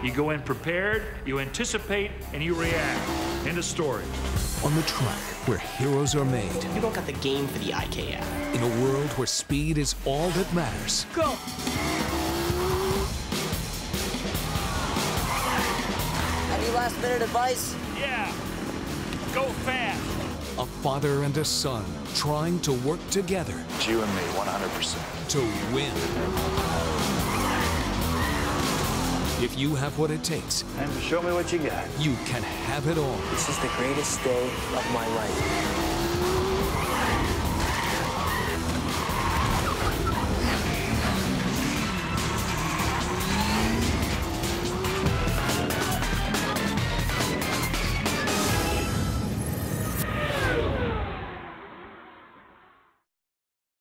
You go in prepared, you anticipate, and you react. End of story. On the track where heroes are made. You don't got the game for the IKF. In a world where speed is all that matters. Go! Any last minute advice? Yeah. Go fast. A father and a son trying to work together. It's you and me, 100%. To win. If you have what it takes, And show me what you got. you can have it all. This is the greatest day of my life.